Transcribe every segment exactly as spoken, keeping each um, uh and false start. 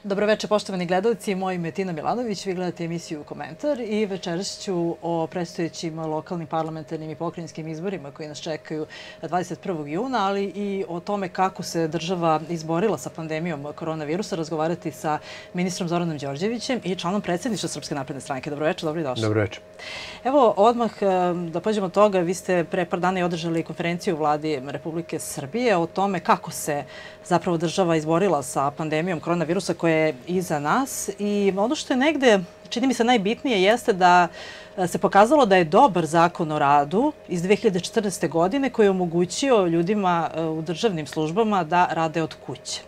Dobroveče, poštovani gledalci. Moje ime je Tina Milanović. Vi gledate emisiju Komentar i večeras ću o predstojećim lokalnim, parlamentarnim i pokrajinskim izborima koji nas čekaju dvadeset prvog juna, ali i o tome kako se država izborila sa pandemijom koronavirusa, razgovarati sa ministrom Zoranom Đorđevićem i članom predsjedništva Srpske napredne stranke. Dobroveče, dobro i došli. Dobroveče. Evo, odmah da pođemo od toga, vi ste pre par dana i održali konferenciju u Vladi Republike Srbije o tome kako se zapravo država izborila sa pandemijom koronavirusa koja je iza nas. I ono što je negde, čini mi se, najbitnije jeste da se pokazalo da je dobar zakon o radu iz dve hiljade četrnaeste. godine koji je omogućio ljudima u državnim službama da rade od kuće.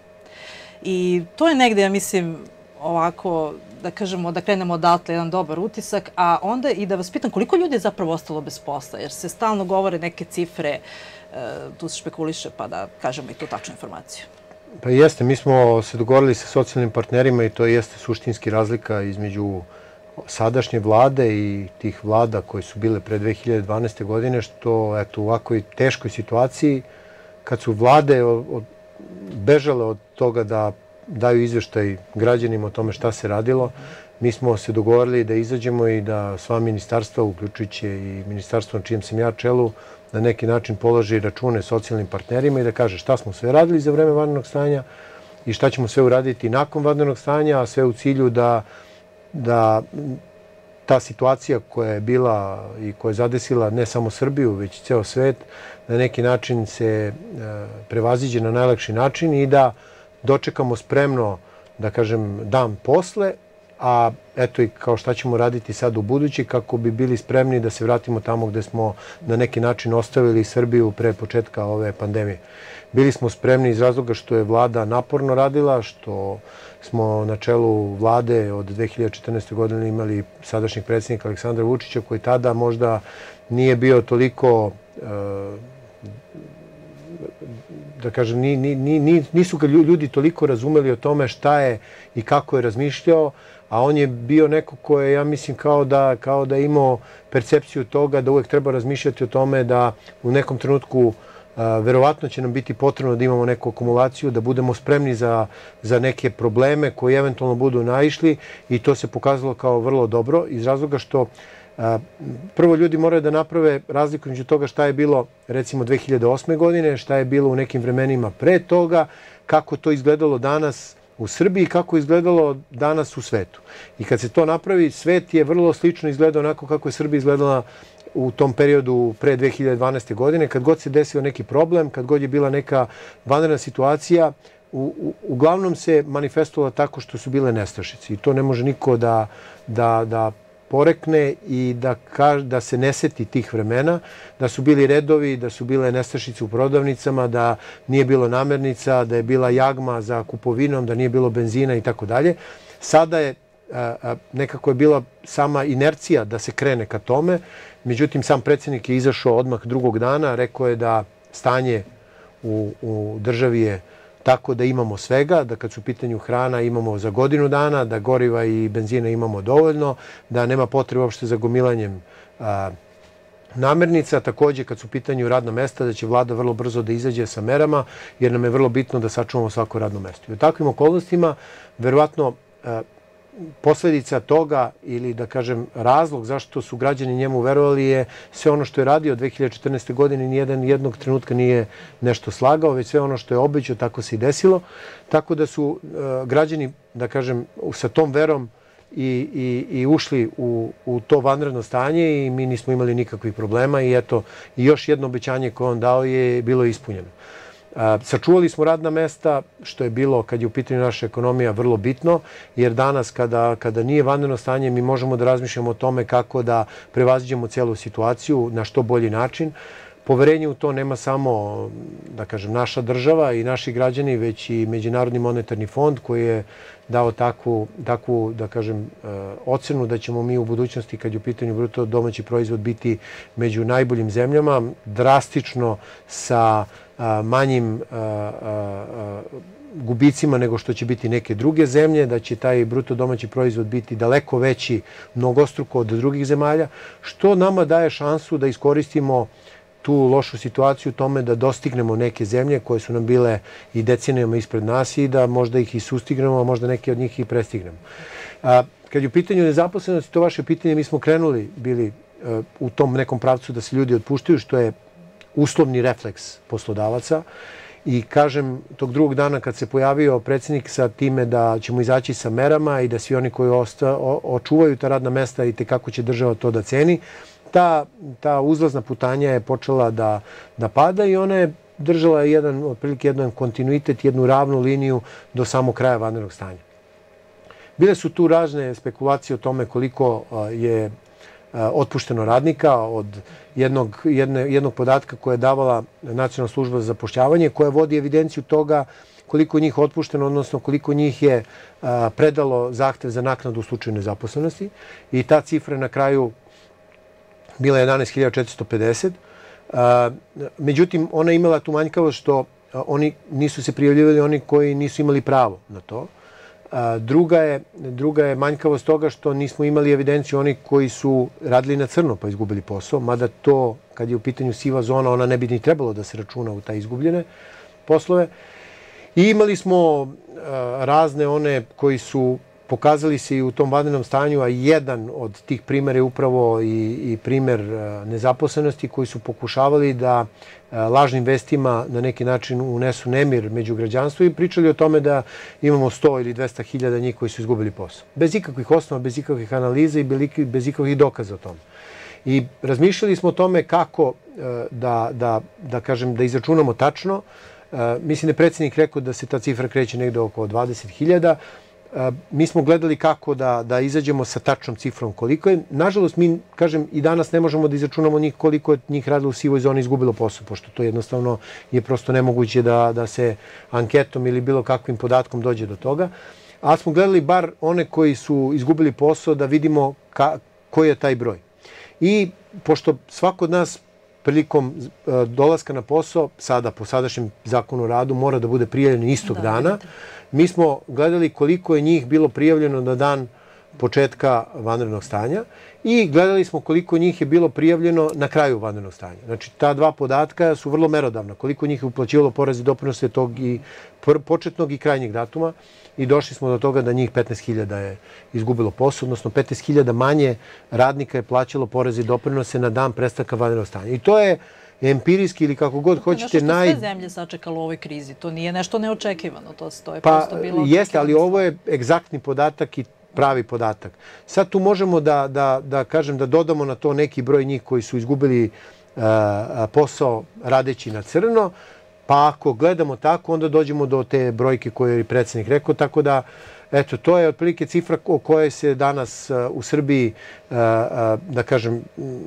I to je negde, ja mislim, ovako, da kažemo, da krenemo odatle jedan dobar utisak, a onda i da vas pitam koliko ljudi je zapravo ostalo bez posla, jer se stalno govore neke cifre, tu se špekuliše, pa da kažemo i tu tačnu informaciju. Pa jeste, mi smo se dogovorili sa socijalnim partnerima i to jeste suštinski razlika između sadašnje vlade i tih vlada koje su bile pre dve hiljade dvanaeste. godine, što eto, u ovakvoj teškoj situaciji, kad su vlade bežale od toga da daju izveštaj građanima o tome šta se radilo, mi smo se dogovorili da izađemo i da sva ministarstva, uključujući i ministarstvo na čijem sam ja čelu, na neki način položi račune socijalnim partnerima i da kaže šta smo sve radili za vreme vanrednog stanja i šta ćemo sve uraditi nakon vanrednog stanja, a sve u cilju da, da ta situacija koja je bila i koja je zadesila ne samo Srbiju, već ceo svet, na neki način se prevaziđe na najlakši način i da dočekamo spremno, da kažem, dan posle, a eto i kao šta ćemo raditi sad u budući kako bi bili spremni da se vratimo tamo gde smo na neki način ostavili Srbiju pre početka ove pandemije. Bili smo spremni iz razloga što je vlada naporno radila, što smo na čelu vlade od dve hiljade četrnaeste. godine imali sadašnjeg predsjednika Aleksandra Vučića koji tada možda nije bio toliko, da kažem, nisu ga ljudi toliko razumeli o tome šta je i kako je razmišljao, a on je bio neko ko je, ja mislim, kao da, kao da je imao percepciju toga da uvek treba razmišljati o tome da u nekom trenutku a, verovatno će nam biti potrebno da imamo neku akumulaciju, da budemo spremni za, za neke probleme koji eventualno budu naišli i to se pokazalo kao vrlo dobro iz razloga što a, prvo ljudi moraju da naprave razliku između toga šta je bilo recimo dve hiljade osme. godine, šta je bilo u nekim vremenima pre toga, kako to izgledalo danas u Srbiji i kako je izgledalo danas u svetu. I kad se to napravi, svet je vrlo slično izgledao onako kako je Srbija izgledala u tom periodu pre dve hiljade dvanaeste. godine. Kad god se desio neki problem, kad god je bila neka vanredna situacija, u, u, uglavnom se manifestovala tako što su bile nestašice. I to ne može niko da, da, da porekne i da, kaž, da se ne seti tih vremena, da su bili redovi, da su bile nestašice u prodavnicama, da nije bilo namirnica, da je bila jagma za kupovinom, da nije bilo benzina i tako dalje. Sada je a, a, nekako je bila sama inercija da se krene ka tome. Međutim, sam predsjednik je izašao odmah drugog dana, rekao je da stanje u, u državi je tako da imamo svega, da kad su u pitanju hrana imamo za godinu dana, da goriva i benzina imamo dovoljno, da nema potrebe uopšte za gomilanjem a, namirnica. Također, kad su u pitanju radna mesta, da će vlada vrlo brzo da izađe sa merama, jer nam je vrlo bitno da sačuvamo svako radno mesto. I u takvim okolnostima, verovatno, a, posledica toga ili, da kažem, razlog zašto su građani njemu verovali je sve ono što je radio dve hiljade četrnaeste. godine, nijedan jednog trenutka nije nešto slagao, već sve ono što je obećao, tako se i desilo. Tako da su uh, građani, da kažem, sa tom verom i, i, i ušli u, u to vanredno stanje i mi nismo imali nikakvih problema i eto, i još jedno obećanje koje on dao je bilo ispunjeno. Sačuvali smo radna mesta, što je bilo, kad je u pitanju naša ekonomija, vrlo bitno, jer danas kada, kada nije vanredno stanje mi možemo da razmišljamo o tome kako da prevaziđemo celu situaciju na što bolji način. Poverenje u to nema samo, da kažem, naša država i naši građani, već i Međunarodni monetarni fond koji je dao takvu, takvu, da kažem, ocenu da ćemo mi u budućnosti, kad je u pitanju bruto domaći proizvod, biti među najboljim zemljama, drastično sa manjim gubicima nego što će biti neke druge zemlje, da će taj bruto domaći proizvod biti daleko veći, mnogostruko od drugih zemalja, što nama daje šansu da iskoristimo tu lošu situaciju u tome da dostignemo neke zemlje koje su nam bile i decenijama ispred nas i da možda ih i sustignemo, a možda neke od njih i prestignemo. A, kad je u pitanju nezaposlenosti, to vaše pitanje, mi smo krenuli bili uh, u tom nekom pravcu da se ljudi otpuštaju, što je uslovni refleks poslodavaca. I kažem, tog drugog dana kad se pojavio predsjednik sa time da ćemo izaći sa merama i da svi oni koji osta, o, očuvaju ta radna mesta i kako će država to da ceni, ta, ta uzlazna putanja je počela da, da pada i ona je držala jedan, otprilike jedan kontinuitet, jednu ravnu liniju do samog kraja vanrednog stanja. Bile su tu razne spekulacije o tome koliko je otpušteno radnika od jednog, jedne, jednog podatka koje je davala Nacionalna služba za zapošljavanje, koja vodi evidenciju toga koliko njih otpušteno, odnosno koliko njih je a, predalo zahtev za naknadu u slučaju nezaposlenosti. I ta cifra je na kraju bila jedanaest hiljada četiristo pedeset. A, međutim, ona je imala tu manjkavost što a, oni nisu se prijavljivali oni koji nisu imali pravo na to. Druga je, druga je manjkavost toga što nismo imali evidenciju onih koji su radili na crno pa izgubili posao, mada to, kad je u pitanju siva zona, ona ne bi ni trebalo da se računa u taj izgubljene poslove. I imali smo razne one koji su pokazali se i u tom vanrednom stanju, a jedan od tih primjera je upravo i, i primjer nezaposlenosti koji su pokušavali da lažnim vestima na neki način unesu nemir među građanstvo i pričali o tome da imamo sto ili dvesta hiljada njih koji su izgubili posao. Bez ikakvih osnova, bez ikakvih analiza i bez ikakvih dokaza o tome. I razmišljali smo o tome kako da, da, da, kažem, da izračunamo tačno. Mislim da je predsjednik rekao da se ta cifra kreće negde oko dvadeset hiljada. Mi smo gledali kako da, da izađemo sa tačnom cifrom koliko je. Nažalost, mi, kažem, i danas ne možemo da izračunamo njih koliko je njih radilo u sivoj zoni izgubilo posao, pošto to jednostavno je prosto nemoguće da, da se anketom ili bilo kakvim podatkom dođe do toga. Ali smo gledali bar one koji su izgubili posao da vidimo ka, koji je taj broj. I pošto svako od nas prilikom dolaska na posao, sada po sadašnjem zakonu o radu, mora da bude prijavljen istog da, dana, vidite. Mi smo gledali koliko je njih bilo prijavljeno na dan početka vanrednog stanja i gledali smo koliko njih je bilo prijavljeno na kraju vanrednog stanja. Znači, ta dva podatka su vrlo merodavna. Koliko njih je uplaćivalo porez i doprinose tog i početnog i krajnjeg datuma i došli smo do toga da njih petnaest hiljada je izgubilo posao, odnosno petnaest hiljada manje radnika je plaćalo porez i doprinose na dan prestanka vanrednog stanja. I to je empirijski ili kako god hoćete naj... Nešto što sve zemlje sačekalo u ovoj krizi. To nije nešto neočekivano. To, to je pa, prosto bilo... Jeste, ali ovo je egzaktni podatak i pravi podatak. Sad tu možemo da, da, da kažem da dodamo na to neki broj njih koji su izgubili uh, posao radeći na crno, pa ako gledamo tako, onda dođemo do te brojke koje je predsjednik rekao, tako da eto, to je otprilike cifra o kojoj se danas u Srbiji, da kažem,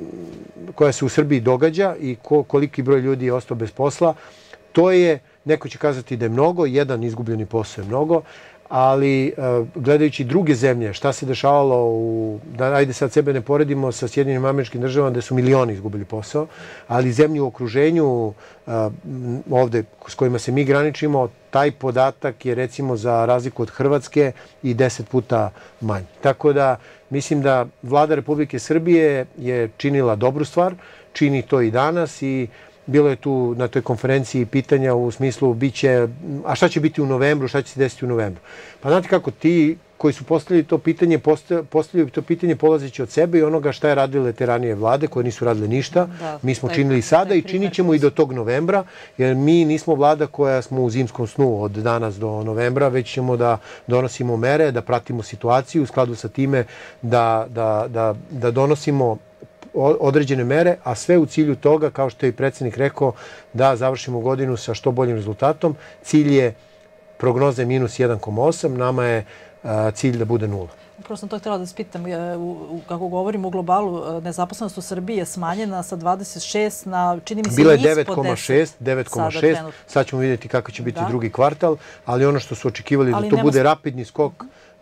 koja se u Srbiji događa i koliki broj ljudi je ostao bez posla. To je, neko će kazati da je mnogo, jedan izgubljeni posao je mnogo, ali gledajući druge zemlje, šta se dešavalo u, da ajde sad sebe ne poredimo sa Sjedinjenim Američkim Državama gde su milioni izgubili posao, ali zemlje u okruženju ovde s kojima se mi graničimo, taj podatak je recimo za razliku od Hrvatske i deset puta manji. Tako da mislim da Vlada Republike Srbije je činila dobru stvar, čini to i danas i bilo je tu na toj konferenciji pitanja u smislu biće, a šta će biti u novembru, šta će se desiti u novembru. Pa znate kako, ti koji su postavili to pitanje, postavljaju to pitanje polazeći od sebe i onoga šta je radile te ranije vlade koje nisu radile ništa. Da, mi smo taj, činili sada i činit ćemo i do tog novembra, jer mi nismo vlada koja smo u zimskom snu od danas do novembra, već ćemo da donosimo mere, da pratimo situaciju u skladu sa time da, da, da, da donosimo određene mere, a sve u cilju toga, kao što je i predsjednik rekao, da završimo godinu sa što boljim rezultatom. Cilj je prognoze minus jedan zarez osam, nama je cilj da bude nula. Upravo sam to htjela da spitam. Kako govorimo u globalu, nezaposlenost u Srbiji je smanjena sa dvadeset šest na, čini mi se, bila je devet zarez šest, devet zarez šest. Sad ćemo vidjeti kako će biti drugi kvartal, ali ono što su očekivali da to bude rapidni skok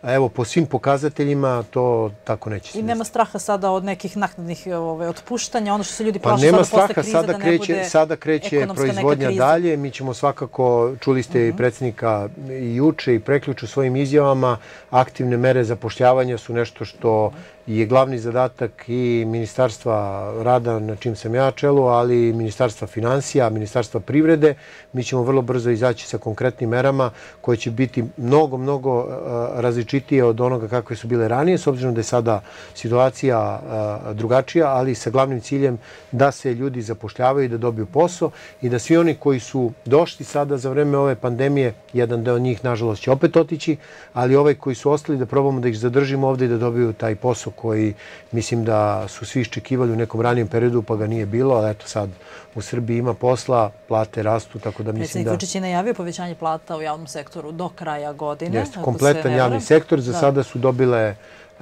A evo, po svim pokazateljima to tako neće se. I nema straha sada od nekih naknadnih otpuštanja, ono što se ljudi Pa plaše nema sada posle straha, krize da sada ne kreće, bude sada kreće ekonomska neka proizvodnja kriza. dalje. Mi ćemo svakako, čuli ste i predsjednika i juče i preključ u svojim izjavama, aktivne mere zapošljavanja su nešto što je glavni zadatak i Ministarstva rada, na čim sam ja čelu, ali i Ministarstva financija, Ministarstva privrede. Mi ćemo vrlo brzo izaći sa konkretnim merama koje će biti mnogo, mnogo različitije od onoga kakve su bile ranije, s obzirom da je sada situacija drugačija, ali sa glavnim ciljem da se ljudi zapošljavaju i da dobiju posao i da svi oni koji su došli sada za vreme ove pandemije, jedan deo njih nažalost će opet otići, ali ovaj koji su ostali da probamo da ih zadržimo ovde i da dobiju taj posao koji mislim da su svi iščekivali u nekom ranijem periodu pa ga nije bilo, ali eto sad u Srbiji ima posla, plate rastu, tako da mislim da... Predsjednik Vučić je najavio povećanje plata u javnom sektoru do kraja godine. Jeste, kompletan javni sektor. Za sada su dobile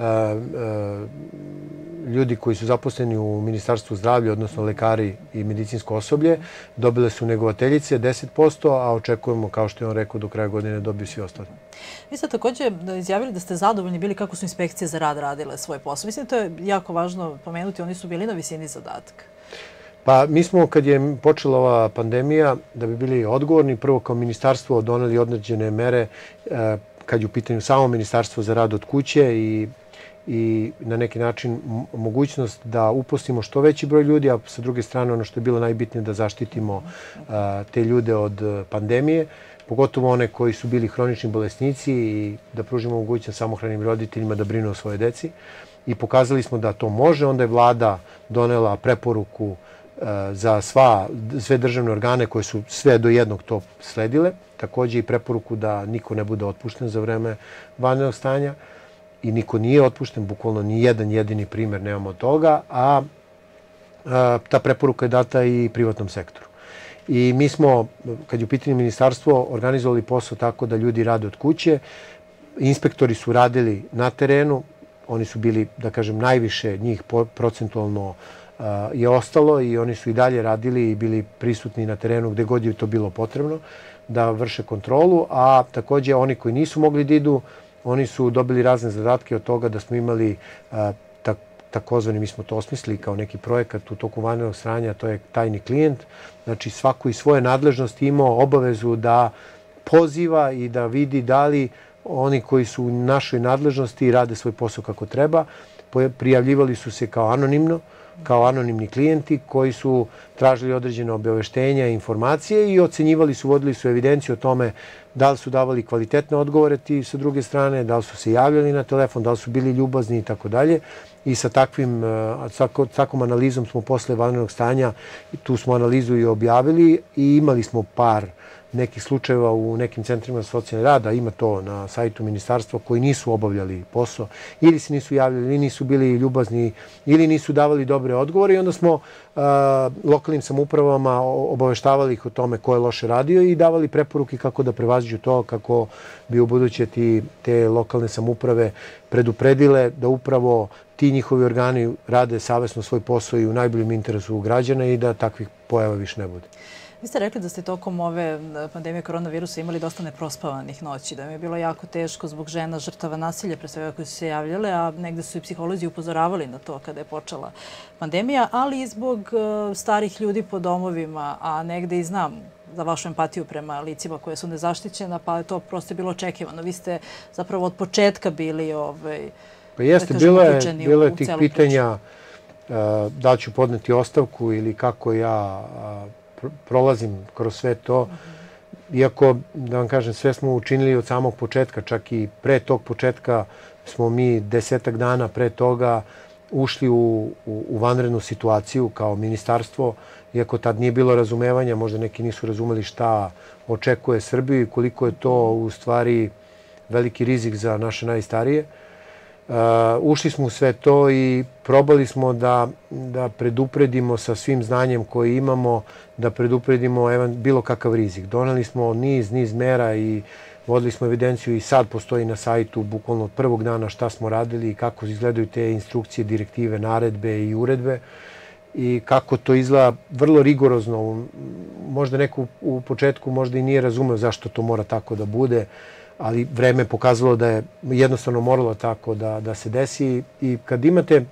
ljudi koji su zaposleni u Ministarstvu zdravlja, odnosno lekari i medicinsko osoblje, dobile su negovateljice deset posto, a očekujemo, kao što je on rekao, do kraja godine dobiju svi ostali. Vi ste također izjavili da ste zadovoljni bili kako su inspekcije za rad radile svoj posao. Mislim da to je jako važno pomenuti, oni su bili na visini zadatka. Pa mi smo, kad je počela ova pandemija, da bi bili odgovorni, prvo kao ministarstvo doneli određene mere kad je u pitanju samo Ministarstvo za rad od kuće i i na neki način mogućnost da uposlimo što veći broj ljudi, a sa druge strane ono što je bilo najbitnije da zaštitimo te ljude od pandemije, pogotovo one koji su bili hronični bolesnici i da pružimo mogućnost samohranim roditeljima da brinu o svoje deci. I pokazali smo da to može. Onda je vlada donela preporuku za sva, sve državne organe koje su sve do jednog to sledile. Također i preporuku da niko ne bude otpušten za vreme vanrednog stanja. I niko nije otpušten, bukvalno ni jedan jedini primjer nemamo od toga, a ta preporuka je data i privatnom sektoru. I mi smo, kad je u pitanju ministarstvo, organizovali posao tako da ljudi rade od kuće. Inspektori su radili na terenu, oni su bili, da kažem, najviše njih procentualno je ostalo i oni su i dalje radili i bili prisutni na terenu gde god je to bilo potrebno da vrše kontrolu, a također oni koji nisu mogli da idu, oni su dobili razne zadatke od toga da smo imali takozvani, mi smo to osmislili kao neki projekat u toku vanrednog stanja, to je tajni klijent. Znači svako iz svoje nadležnosti imao obavezu da poziva i da vidi da li oni koji su u našoj nadležnosti rade svoj posao kako treba. Prijavljivali su se kao anonimno, kao anonimni klijenti koji su tražili određene obaveštenja i informacije i ocenjivali su, vodili su evidenciju o tome da li su davali kvalitetne odgovore ti sa druge strane, da li su se javljali na telefon, da li su bili ljubazni i tako dalje. I sa takvim, takvom analizom smo posle vanrednog stanja, tu smo analizu i objavili i imali smo par nekih slučajeva u nekim centrima socijalne rada, ima to na sajtu ministarstva, koji nisu obavljali posao, ili se nisu javljali, ili nisu bili ljubazni, ili nisu davali dobre odgovore i onda smo lokalnim samoupravama obaveštavali ih o tome ko je loše radio i davali preporuke kako da prevaziđu to, kako bi u buduće te lokalne samouprave predupredile da upravo ti njihovi organi rade savesno svoj posao i u najboljem interesu građana i da takvih pojava više ne bude. Vi ste rekli da ste tokom ove pandemije koronavirusa imali dosta neprospavanih noći, da im je bilo jako teško zbog žena žrtava nasilja, pre svega koji su se javljale, a negde su i psiholozi upozoravali na to kada je počela pandemija, ali i zbog starih ljudi po domovima, a negde i znam za vašu empatiju prema licima koje su nezaštićena, pa je to prosto bilo očekivano. Vi ste zapravo od početka bili uključeni. Pa jeste, bilo je tih pitanja da li ću podneti ostavku ili kako ja prolazim kroz sve to. Iako, da vam kažem, sve smo učinili od samog početka, čak i pre tog početka smo mi desetak dana pre toga ušli u, u, u vanrednu situaciju kao ministarstvo, iako tad nije bilo razumevanja, možda neki nisu razumeli šta očekuje Srbiju i koliko je to u stvari veliki rizik za naše najstarije. Uh, ušli smo u sve to i probali smo da, da predupredimo sa svim znanjem koje imamo, da predupredimo evan, bilo kakav rizik. Doneli smo niz, niz mera i vodili smo evidenciju i sad postoji na sajtu bukvalno od prvog dana šta smo radili i kako izgledaju te instrukcije, direktive, naredbe i uredbe i kako to izgleda vrlo rigorozno. Možda neko u početku možda i nije razumeo zašto to mora tako da bude, ali vreme je pokazalo da je jednostavno moralo tako da, da se desi. I kad imate,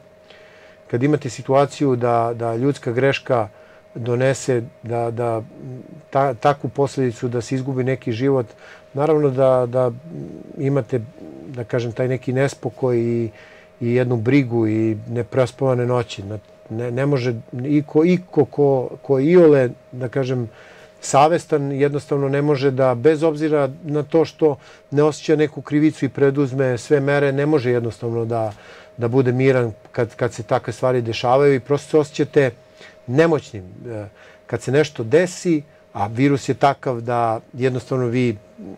kad imate situaciju da, da ljudska greška donese da, da ta, takvu posljedicu da se izgubi neki život, naravno da, da imate, da kažem, taj neki nespokoj i, i jednu brigu i neprospavane noći. Ne, ne može iko, iko ko, ko iole, da kažem, savestan, jednostavno ne može da, bez obzira na to što ne osjeća neku krivicu i preduzme sve mere, ne može jednostavno da, da bude miran kad, kad se takve stvari dešavaju i prosto se osjećate nemoćnim. Kad se nešto desi, a virus je takav da jednostavno vi,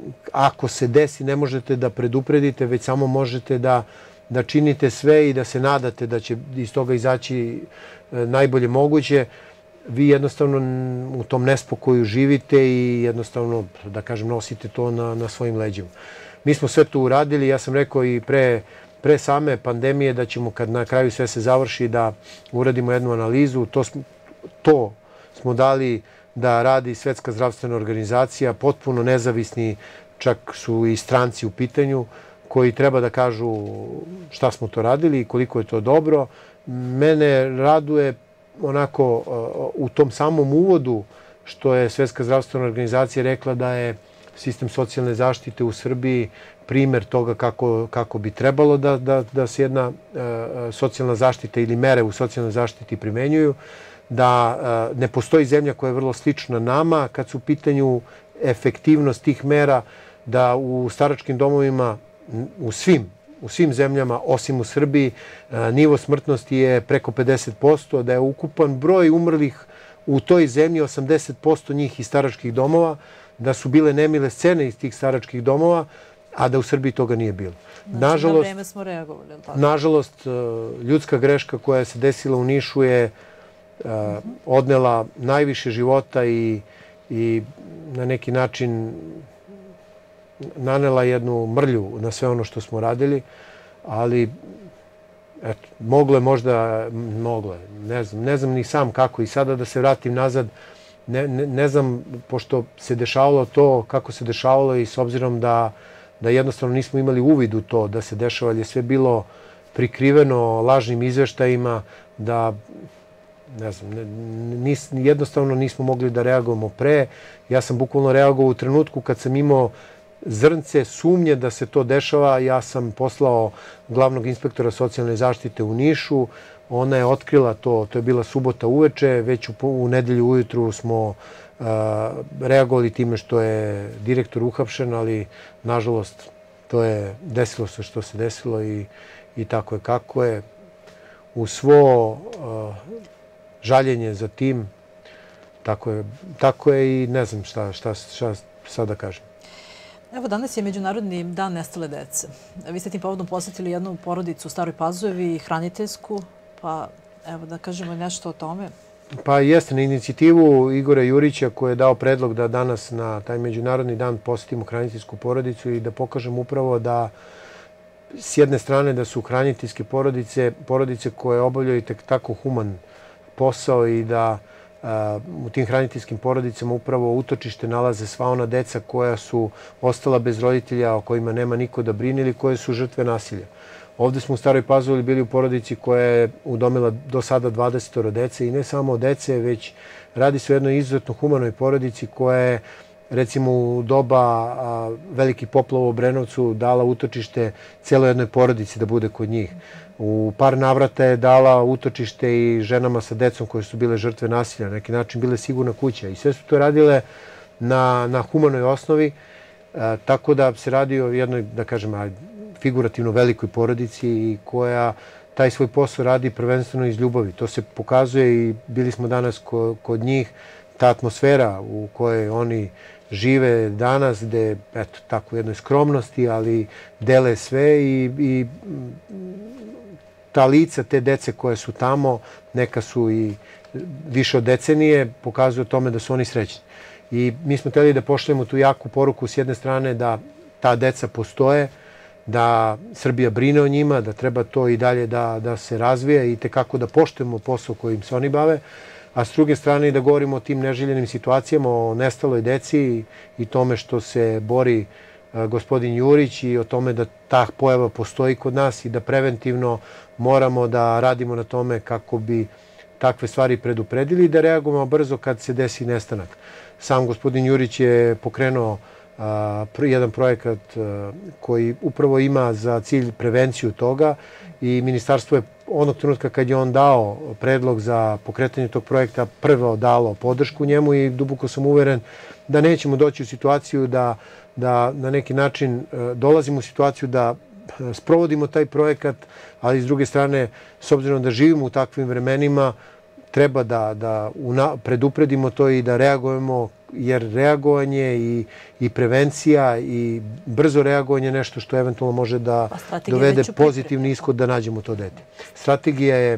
ako se desi, ne možete da predupredite, već samo možete da, da činite sve i da se nadate da će iz toga izaći najbolje moguće. Vi jednostavno u tom nespokoju živite i jednostavno, da kažem, nosite to na, na svojim leđima. Mi smo sve to uradili, ja sam rekao i pre, pre same pandemije da ćemo, kad na kraju sve se završi, da uradimo jednu analizu. To smo, to smo dali da radi Svetska zdravstvena organizacija, potpuno nezavisni, čak su i stranci u pitanju, koji treba da kažu šta smo to radili i koliko je to dobro. Mene raduje onako u tom samom uvodu što je Svetska zdravstvena organizacija rekla da je sistem socijalne zaštite u Srbiji primer toga kako, kako bi trebalo da, da, da se jedna uh, socijalna zaštita ili mere u socijalnoj zaštiti primenjuju, da uh, ne postoji zemlja koja je vrlo slična nama kad su u pitanju efektivnost tih mera, da u staračkim domovima u svim u svim zemljama, osim u Srbiji, nivo smrtnosti je preko pedeset posto, da je ukupan broj umrlih u toj zemlji osamdeset posto njih iz staračkih domova, da su bile nemile scene iz tih staračkih domova, a da u Srbiji toga nije bilo. Znači, nažalost, na vreme smo reagovali. Nažalost, ljudska greška koja se desila u Nišu je uh, odnela najviše života i, i na neki način nanela jednu mrlju na sve ono što smo radili, ali eto, moglo je možda, moglo je, ne znam, ne znam ni sam kako i sada da se vratim nazad, ne, ne, ne znam, pošto se dešavalo to kako se dešavalo i s obzirom da, da jednostavno nismo imali uvid u to da se dešava, je sve bilo prikriveno lažnim izveštajima, da ne znam, nis, jednostavno nismo mogli da reagujemo pre. Ja sam bukvalno reagovao u trenutku kad sam imao zrnce sumnje da se to dešava. Ja sam poslao glavnog inspektora socijalne zaštite u Nišu. Ona je otkrila to, to je bila subota uveče, već u, u nedelju ujutru smo uh, reagovali time što je direktor uhapšen, ali nažalost to je desilo se što se desilo i, i tako je kako je. U svo uh, žaljenje za tim, tako je, tako je i ne znam šta, šta, šta sad da kažem. Evo, danas je Međunarodni dan nestale dece. Vi ste tim povodom posjetili jednu porodicu u Staroj Pazovi, hraniteljsku, pa evo da kažemo nešto o tome. Pa jeste, na inicijativu Igora Jurića koji je dao predlog da danas na taj Međunarodni dan posjetimo hraniteljsku porodicu i da pokažemo upravo da s jedne strane da su hraniteljske porodice, porodice koje obavljaju tako human posao i da u tim hraniteljskim porodicama upravo utočište nalaze sva ona deca koja su ostala bez roditelja, o kojima nema niko da brine ili koje su žrtve nasilja. Ovdje smo u Staroj Pazovi bili u porodici koja je udomila do sada dvadeset dece i ne samo dece, već radi se o jednoj izuzetno humanoj porodici koja je recimo u doba velikih poplava u Obrenovcu dala utočište cijeloj jednoj porodici da bude kod njih. U par navrata je dala utočište i ženama sa decom koje su bile žrtve nasilja, na neki način bile sigurna kuća. I sve su to radile na, na humanoj osnovi, e, tako da se radi o jednoj, da kažem, figurativno velikoj porodici i koja taj svoj posao radi prvenstveno iz ljubavi. To se pokazuje i bili smo danas ko, kod njih, ta atmosfera u kojoj oni žive danas, gde, eto, tako u jednoj skromnosti, ali dele sve i, i ta lica te dece koje su tamo, neka su i više od decenije, pokazuju tome da su oni srećni. I mi smo htjeli da pošaljemo tu jaku poruku s jedne strane da ta deca postoje, da Srbija brine o njima, da treba to i dalje da, da se razvija i tekako da poštujemo posao kojim se oni bave, a s druge strane i da govorimo o tim neželjenim situacijama, o nestaloj deci i, i tome što se bori gospodin Jurić i o tome da ta pojava postoji kod nas i da preventivno moramo da radimo na tome kako bi takve stvari predupredili i da reagujemo brzo kad se desi nestanak. Sam gospodin Jurić je pokrenuo jedan projekat koji upravo ima za cilj prevenciju toga i ministarstvo je onog trenutka kad je on dao predlog za pokretanje tog projekta prvo dalo podršku njemu i duboko sam uveren da nećemo doći u situaciju da, da na neki način dolazimo u situaciju da sprovodimo taj projekat, ali s druge strane, s obzirom da živimo u takvim vremenima, treba da, da una, predupredimo to i da reagujemo, jer reagovanje i, i prevencija i brzo reagovanje je nešto što eventualno može da dovede pozitivni ishod da nađemo to dete. Strategija je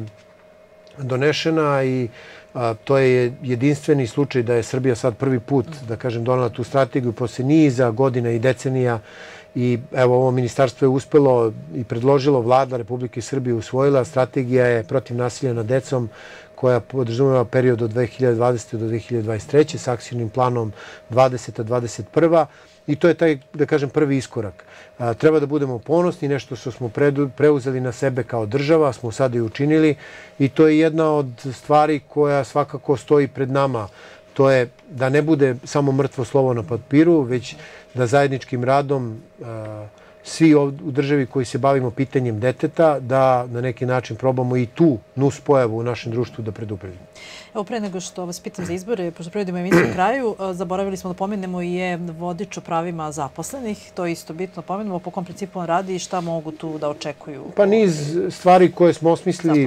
donešena i a, to je jedinstveni slučaj da je Srbija sad prvi put, da kažem, donela tu strategiju posle niza godina i decenija. I evo, ovo ministarstvo je uspelo i predložilo, Vlada Republike Srbije usvojila, strategija je protiv nasilja nad decom koja podrazumeva period od dve hiljade dvadesete do dve hiljade dvadeset treće s akcijnim planom dvadeseta dvadeset prva i to je taj, da kažem, prvi iskorak. A, treba da budemo ponosni, nešto što smo predu, preuzeli na sebe kao država, smo sada i učinili i to je jedna od stvari koja svakako stoji pred nama. To je da ne bude samo mrtvo slovo na papiru, već da zajedničkim radom a, svi u državi koji se bavimo pitanjem deteta, da na neki način probamo i tu nus pojavu u našem društvu da predupredimo. Evo, pre nego što vas pitam za izbore, pošto privodimo emisiju u kraju, zaboravili smo da pomenemo i je vodič o pravima zaposlenih. To je isto bitno pomenemo. Po kom principu on radi i šta mogu tu da očekuju? Pa niz stvari koje smo osmislili,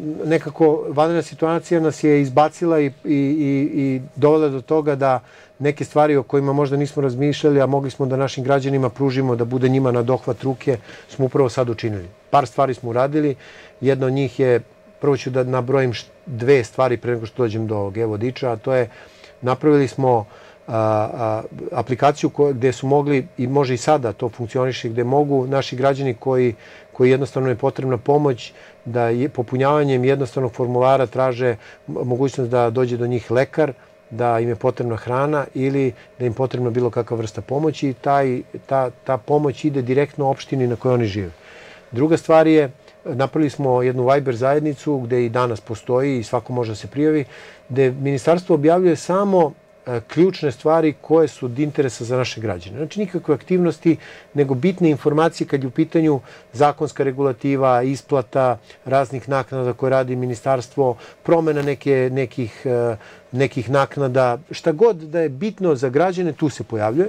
nekako vanredna situacija nas je izbacila i, i, i, i dovela do toga da neke stvari o kojima možda nismo razmišljali, a mogli smo da našim građanima pružimo da bude njima na dohvat ruke, smo upravo sad učinili. Par stvari smo uradili. Jedna od njih je, prvo ću da nabrojim dve stvari pre nego što dođem do e-vodiča, a to je napravili smo a, a, aplikaciju ko, gde su mogli, i može i sada to funkcioniše, gde mogu naši građani koji, koji jednostavno je potrebna pomoć, da je, popunjavanjem jednostavnog formulara traže mogućnost da dođe do njih lekar, da im je potrebna hrana ili da im je potrebna bilo kakva vrsta pomoći i taj, ta, ta pomoć ide direktno opštini na kojoj oni žive. Druga stvar je, napravili smo jednu Viber zajednicu gde i danas postoji i svako može da se prijavi, gde ministarstvo objavljuje samo ključne stvari koje su od interesa za naše građane. Znači nikakve aktivnosti, nego bitne informacije kad je u pitanju zakonska regulativa, isplata raznih naknada koje radi ministarstvo, promena neke, nekih, nekih naknada, šta god da je bitno za građane, tu se pojavljuje.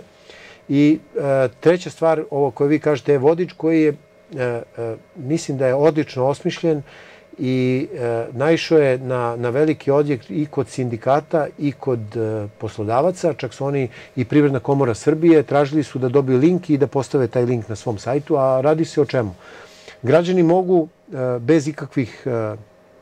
I e, treća stvar, ovo koje vi kažete je vodič koji je, e, e, mislim da je odlično osmišljen i e, naišao je na, na veliki odjek i kod sindikata i kod e, poslodavaca. Čak su oni i Privredna komora Srbije tražili su da dobiju link i da postave taj link na svom sajtu. A radi se o čemu? Građani mogu e, bez ikakvih e, e,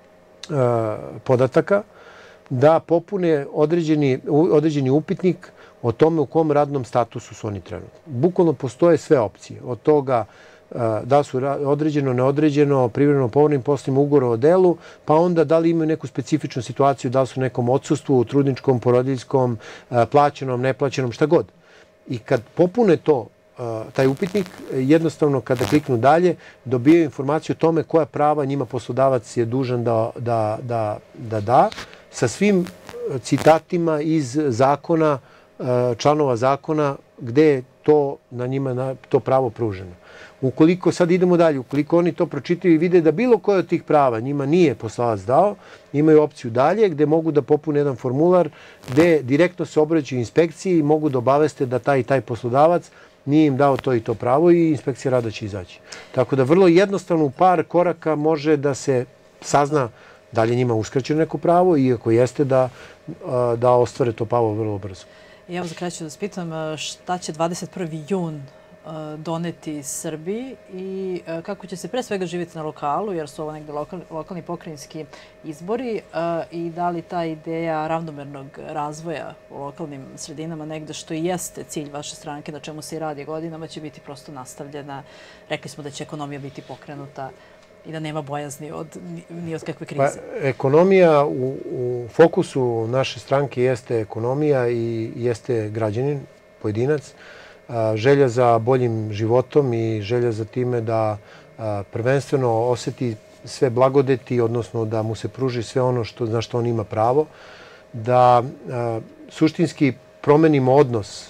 podataka da popune određeni, određeni upitnik o tome u kom radnom statusu su oni trenutno. Bukvalno postoje sve opcije. Od toga da su određeno, neodređeno, privremeno povoljnim poslovima, ugovor o delu, pa onda da li imaju neku specifičnu situaciju, da li su u nekom odsustvu, trudničkom, porodiljskom, plaćenom, neplaćenom, šta god. I kad popune to, taj upitnik, jednostavno kada kliknu dalje, dobijaju informaciju o tome koja prava njima poslodavac je dužan da da, da, da, da sa svim citatima iz zakona, članova zakona, gde je to na njima na to pravo pruženo. Ukoliko, sad idemo dalje, ukoliko oni to pročitaju i vide da bilo koje od tih prava njima nije poslodavac dao, imaju opciju dalje gde mogu da popune jedan formular gde direktno se obraćaju inspekciji i mogu da obaveste da taj i taj poslodavac nije im dao to i to pravo i inspekcija rada će izaći. Tako da vrlo jednostavno u par koraka može da se sazna da li je njima uskraćeno neko pravo i ako jeste da, da ostvare to pravo vrlo brzo. I evo za kraj ću da vas pitam šta će dvadeset prvi jun doneti Srbiji i kako će se pre svega živjeti na lokalu, jer su ovo negde lokalni, lokalni pokrajinski izbori, i da li ta ideja ravnomernog razvoja u lokalnim sredinama, negde što i jeste cilj vaše stranke, na čemu se i radi godinama, će biti prosto nastavljena. Rekli smo da će ekonomija biti pokrenuta i da nema bojazni od, ni od kakve krize. Pa, ekonomija u, u fokusu naše stranke jeste ekonomija i jeste građanin, pojedinac. želja za boljim životom i želja za time da prvenstveno oseti sve blagodeti, odnosno da mu se pruži sve ono što, na što on ima pravo, da suštinski promenimo odnos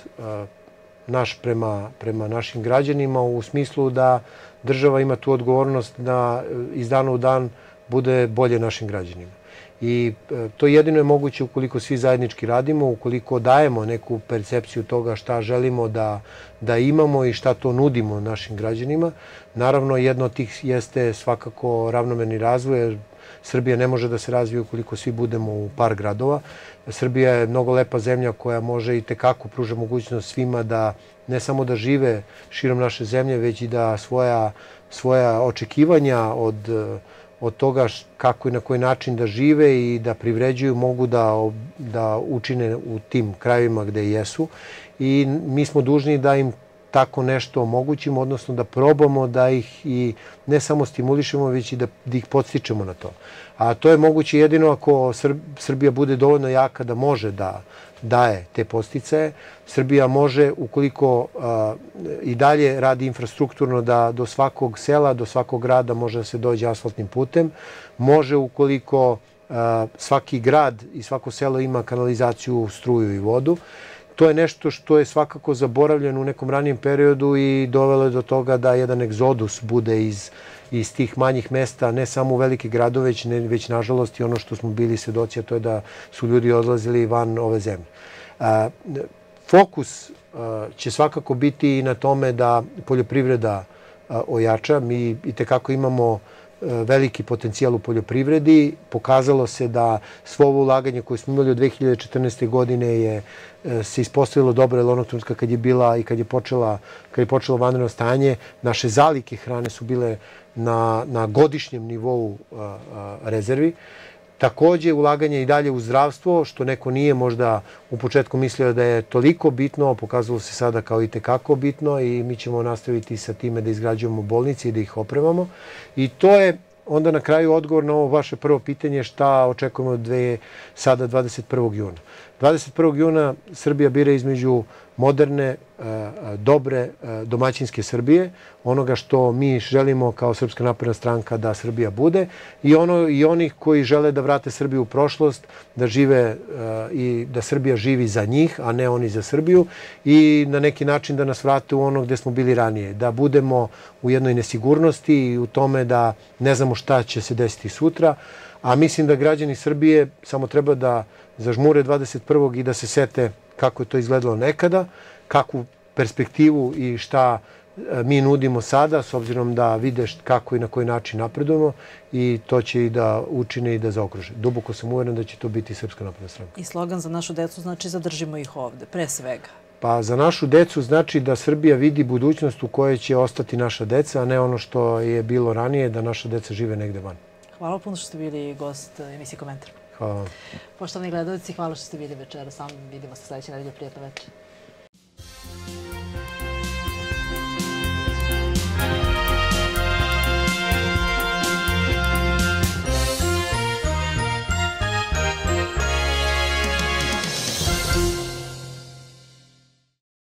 naš prema, prema našim građanima u smislu da država ima tu odgovornost da iz dana u dan bude bolje našim građanima. I to jedino je moguće ukoliko svi zajednički radimo, ukoliko dajemo neku percepciju toga šta želimo da, da imamo i šta to nudimo našim građanima. Naravno, jedno od tih jeste svakako ravnomerni razvoj, jer Srbija ne može da se razvije ukoliko svi budemo u par gradova. Srbija je mnogo lepa zemlja koja može i tekako pruža mogućnost svima da ne samo da žive širom naše zemlje, već i da svoja, svoja očekivanja od od toga kako i na koji način da žive i da privređuju mogu da, da učine u tim krajevima gde jesu. I mi smo dužni da im tako nešto omogućimo, odnosno da probamo da ih i ne samo stimulišemo, već i da, da ih podstičemo na to. A to je moguće jedino ako Srbija bude dovoljno jaka da može da daje te podsticaje. Srbija može, ukoliko a, i dalje radi infrastrukturno, da do svakog sela, do svakog grada može da se dođe asfaltnim putem. Može, ukoliko a, svaki grad i svako selo ima kanalizaciju, struju i vodu. To je nešto što je svakako zaboravljeno u nekom ranijem periodu i dovelo je do toga da jedan egzodus bude iz, iz tih manjih mesta, ne samo u velike gradove, već, ne, već nažalost i ono što smo bili svedoci, a to je da su ljudi odlazili van ove zemlje. A, fokus a, će svakako biti i na tome da poljoprivreda a, ojača. Mi itekako imamo veliki potencijal u poljoprivredi. Pokazalo se da svo ovo ulaganje koje smo imali od dve hiljade četrnaeste. godine je se ispostavilo dobro, jer onog trenutka kad je bila i kad je počela, kad je počelo vanredno stanje, naše zalihe hrane su bile na, na godišnjem nivou a, a, rezervi. Takođe, ulaganje i dalje u zdravstvo, što neko nije možda u početku mislio da je toliko bitno, pokazalo se sada kao i tekako bitno i mi ćemo nastaviti sa time da izgrađujemo bolnice i da ih opremamo. I to je onda na kraju odgovor na ovo vaše prvo pitanje šta očekujemo od dve, sada dvadeset prvog juna. dvadeset prvog juna Srbija bira između moderne, dobre, domaćinske Srbije, onoga što mi želimo kao Srpska napredna stranka da Srbija bude i, ono, i onih koji žele da vrate Srbiju u prošlost, da žive i da Srbija živi za njih, a ne oni za Srbiju i na neki način da nas vrate u ono gde smo bili ranije, da budemo u jednoj nesigurnosti i u tome da ne znamo šta će se desiti sutra, a mislim da građani Srbije samo treba da zažmure dvadeset prvog i da se sete kako je to izgledalo nekada, kakvu perspektivu i šta mi nudimo sada, s obzirom da vide kako i na koji način napredujemo i to će i da učine i da zaokruže. Duboko sam uveren da će to biti Srpska napredna stranka. I slogan za našu decu znači zadržimo ih ovde, pre svega. Pa za našu decu znači da Srbija vidi budućnost u kojoj će ostati naša deca, a ne ono što je bilo ranije, da naša deca žive negde van. Hvala puno što ste bili gost emisije Komentar. Hvala vam. Poštovani gledalci, hvala što ste bili večera. Sam vidimo se sledeće nedelje. Prijatno večer.